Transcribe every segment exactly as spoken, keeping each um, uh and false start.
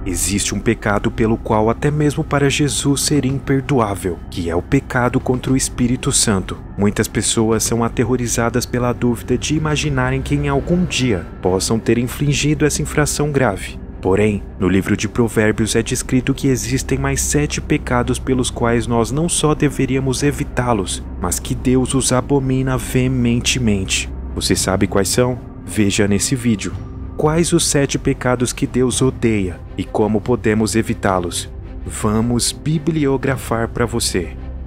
Existe um pecado pelo qual até mesmo para Jesus seria imperdoável, que é o pecado contra o Espírito Santo. Muitas pessoas são aterrorizadas pela dúvida de imaginarem que em algum dia possam ter infligido essa infração grave. Porém, no livro de Provérbios é descrito que existem mais sete pecados pelos quais nós não só deveríamos evitá-los, mas que Deus os abomina veementemente. Você sabe quais são? Veja nesse vídeo. Quais os sete pecados que Deus odeia e como podemos evitá-los? Vamos bibliografar para você.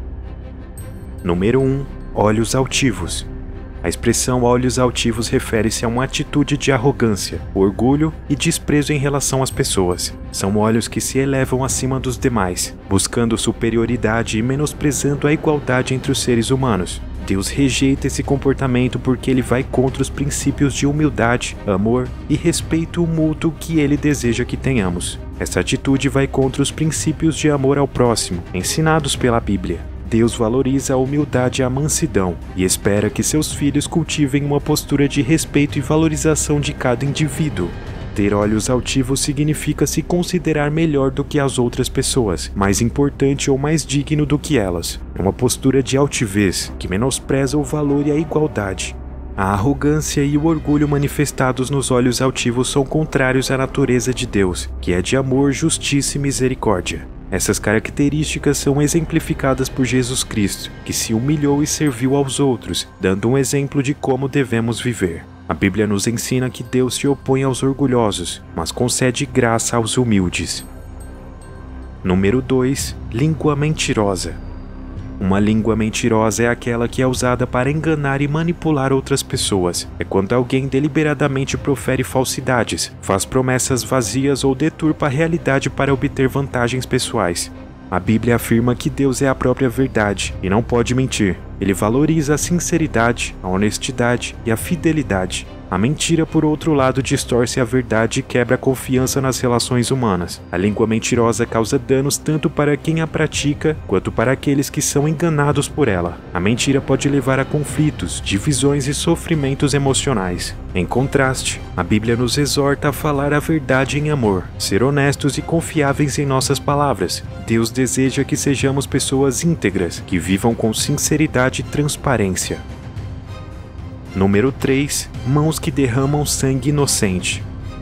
Número um. Olhos altivos. A expressão olhos altivos refere-se a uma atitude de arrogância, orgulho e desprezo em relação às pessoas. São olhos que se elevam acima dos demais, buscando superioridade e menosprezando a igualdade entre os seres humanos. Deus rejeita esse comportamento porque ele vai contra os princípios de humildade, amor e respeito mútuo que ele deseja que tenhamos. Essa atitude vai contra os princípios de amor ao próximo, ensinados pela Bíblia. Deus valoriza a humildade e a mansidão e espera que seus filhos cultivem uma postura de respeito e valorização de cada indivíduo. Ter olhos altivos significa se considerar melhor do que as outras pessoas, mais importante ou mais digno do que elas. É uma postura de altivez que menospreza o valor e a igualdade. A arrogância e o orgulho manifestados nos olhos altivos são contrários à natureza de Deus, que é de amor, justiça e misericórdia. Essas características são exemplificadas por Jesus Cristo, que se humilhou e serviu aos outros, dando um exemplo de como devemos viver. A Bíblia nos ensina que Deus se opõe aos orgulhosos, mas concede graça aos humildes. Número dois. Língua mentirosa. Uma língua mentirosa é aquela que é usada para enganar e manipular outras pessoas. É quando alguém deliberadamente profere falsidades, faz promessas vazias ou deturpa a realidade para obter vantagens pessoais. A Bíblia afirma que Deus é a própria verdade e não pode mentir. Ele valoriza a sinceridade, a honestidade e a fidelidade. A mentira, por outro lado, distorce a verdade e quebra a confiança nas relações humanas. A língua mentirosa causa danos tanto para quem a pratica, quanto para aqueles que são enganados por ela. A mentira pode levar a conflitos, divisões e sofrimentos emocionais. Em contraste, a Bíblia nos exorta a falar a verdade em amor, ser honestos e confiáveis em nossas palavras. Deus deseja que sejamos pessoas íntegras, que vivam com sinceridade e transparência. Número três. Mãos que derramam sangue inocente.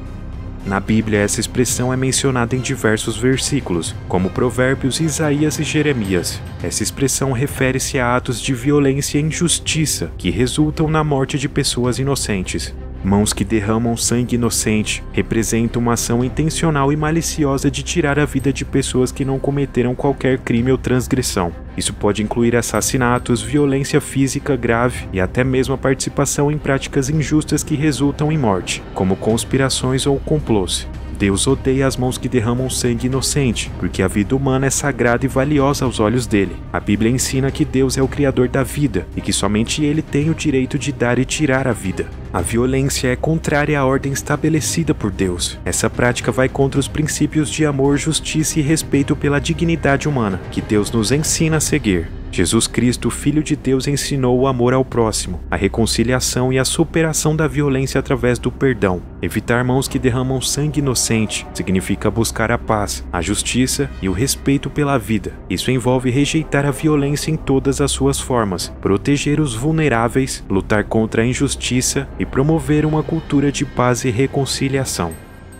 Na Bíblia, essa expressão é mencionada em diversos versículos, como Provérbios, Isaías e Jeremias. Essa expressão refere-se a atos de violência e injustiça que resultam na morte de pessoas inocentes. Mãos que derramam sangue inocente representam uma ação intencional e maliciosa de tirar a vida de pessoas que não cometeram qualquer crime ou transgressão. Isso pode incluir assassinatos, violência física grave e até mesmo a participação em práticas injustas que resultam em morte, como conspirações ou complôs. Deus odeia as mãos que derramam sangue inocente, porque a vida humana é sagrada e valiosa aos olhos dele. A Bíblia ensina que Deus é o Criador da vida e que somente ele tem o direito de dar e tirar a vida. A violência é contrária à ordem estabelecida por Deus. Essa prática vai contra os princípios de amor, justiça e respeito pela dignidade humana, que Deus nos ensina a seguir. Jesus Cristo, Filho de Deus, ensinou o amor ao próximo, a reconciliação e a superação da violência através do perdão. Evitar mãos que derramam sangue inocente significa buscar a paz, a justiça e o respeito pela vida. Isso envolve rejeitar a violência em todas as suas formas, proteger os vulneráveis, lutar contra a injustiça e promover uma cultura de paz e reconciliação.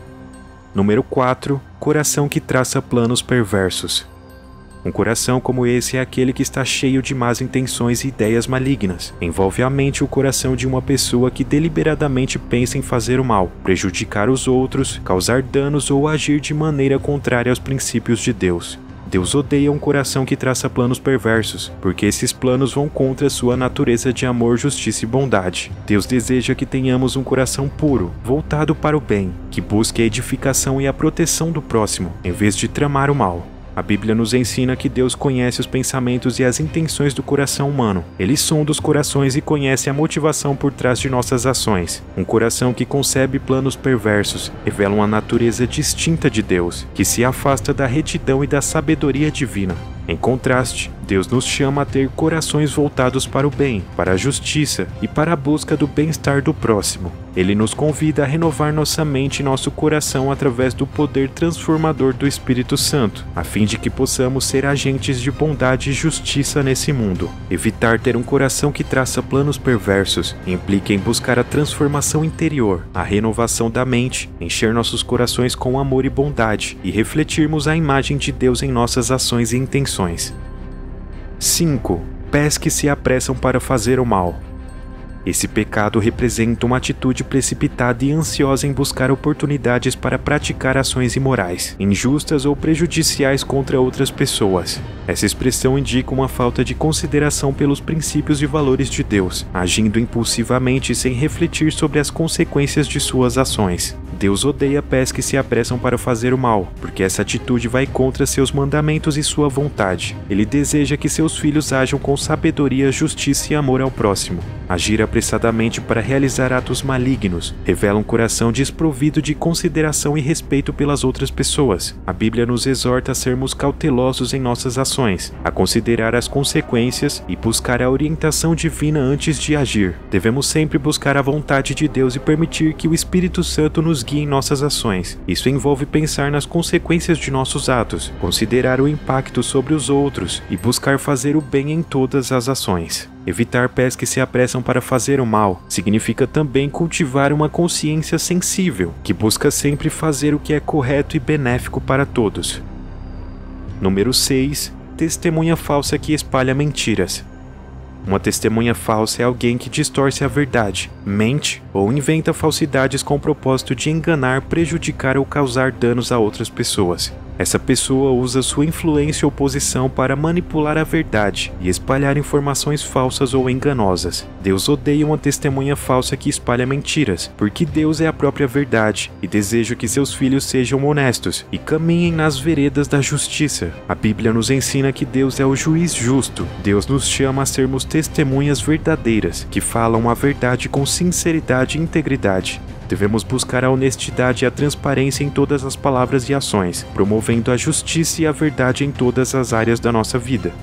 Número quatro. Coração que traça planos perversos. Um coração como esse é aquele que está cheio de más intenções e ideias malignas. Envolve a mente o coração de uma pessoa que deliberadamente pensa em fazer o mal, prejudicar os outros, causar danos ou agir de maneira contrária aos princípios de Deus. Deus odeia um coração que traça planos perversos, porque esses planos vão contra sua natureza de amor, justiça e bondade. Deus deseja que tenhamos um coração puro, voltado para o bem, que busque a edificação e a proteção do próximo, em vez de tramar o mal. A Bíblia nos ensina que Deus conhece os pensamentos e as intenções do coração humano. Ele sonda os corações e conhece a motivação por trás de nossas ações. Um coração que concebe planos perversos revela uma natureza distinta de Deus, que se afasta da retidão e da sabedoria divina. Em contraste, Deus nos chama a ter corações voltados para o bem, para a justiça e para a busca do bem-estar do próximo. Ele nos convida a renovar nossa mente e nosso coração através do poder transformador do Espírito Santo, a fim de que possamos ser agentes de bondade e justiça nesse mundo. Evitar ter um coração que traça planos perversos implica em buscar a transformação interior, a renovação da mente, encher nossos corações com amor e bondade e refletirmos a imagem de Deus em nossas ações e intenções. cinco. Pés que se apressam para fazer o mal. Esse pecado representa uma atitude precipitada e ansiosa em buscar oportunidades para praticar ações imorais, injustas ou prejudiciais contra outras pessoas. Essa expressão indica uma falta de consideração pelos princípios e valores de Deus, agindo impulsivamente sem refletir sobre as consequências de suas ações. Deus odeia pés que se apressam para fazer o mal, porque essa atitude vai contra seus mandamentos e sua vontade. Ele deseja que seus filhos ajam com sabedoria, justiça e amor ao próximo. Agir apressadamente para realizar atos malignos revela um coração desprovido de consideração e respeito pelas outras pessoas. A Bíblia nos exorta a sermos cautelosos em nossas ações, a considerar as consequências e buscar a orientação divina antes de agir. Devemos sempre buscar a vontade de Deus e permitir que o Espírito Santo nos guie em nossas ações. Isso envolve pensar nas consequências de nossos atos, considerar o impacto sobre os outros e buscar fazer o bem em todas as ações. Evitar pés que se apressam para fazer o mal significa também cultivar uma consciência sensível, que busca sempre fazer o que é correto e benéfico para todos. Número seis. Testemunha falsa que espalha mentiras. Uma testemunha falsa é alguém que distorce a verdade, mente ou inventa falsidades com o propósito de enganar, prejudicar ou causar danos a outras pessoas. Essa pessoa usa sua influência ou posição para manipular a verdade e espalhar informações falsas ou enganosas. Deus odeia uma testemunha falsa que espalha mentiras, porque Deus é a própria verdade e deseja que seus filhos sejam honestos e caminhem nas veredas da justiça. A Bíblia nos ensina que Deus é o juiz justo. Deus nos chama a sermos testemunhas verdadeiras, que falam a verdade com sinceridade e integridade. Devemos buscar a honestidade e a transparência em todas as palavras e ações, promovendo a justiça e a verdade em todas as áreas da nossa vida.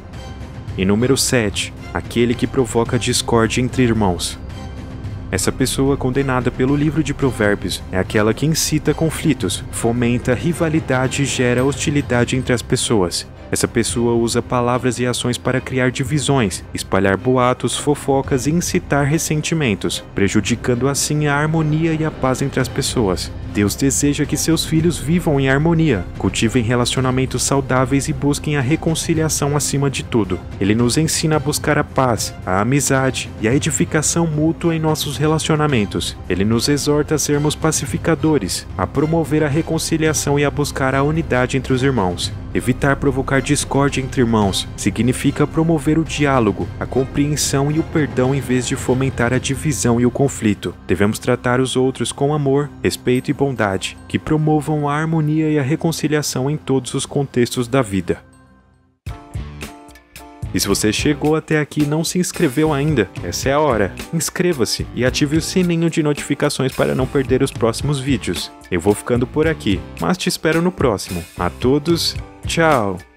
E número sete. Aquele que provoca discórdia entre irmãos. Essa pessoa condenada pelo livro de Provérbios é aquela que incita conflitos, fomenta rivalidade e gera hostilidade entre as pessoas. Essa pessoa usa palavras e ações para criar divisões, espalhar boatos, fofocas e incitar ressentimentos, prejudicando assim a harmonia e a paz entre as pessoas. Deus deseja que seus filhos vivam em harmonia, cultivem relacionamentos saudáveis e busquem a reconciliação acima de tudo. Ele nos ensina a buscar a paz, a amizade e a edificação mútua em nossos relacionamentos. Ele nos exorta a sermos pacificadores, a promover a reconciliação e a buscar a unidade entre os irmãos. Evitar provocar discórdia entre irmãos significa promover o diálogo, a compreensão e o perdão em vez de fomentar a divisão e o conflito. Devemos tratar os outros com amor, respeito e bondade, que promovam a harmonia e a reconciliação em todos os contextos da vida. E se você chegou até aqui e não se inscreveu ainda, essa é a hora. Inscreva-se e ative o sininho de notificações para não perder os próximos vídeos. Eu vou ficando por aqui, mas te espero no próximo. A todos, tchau!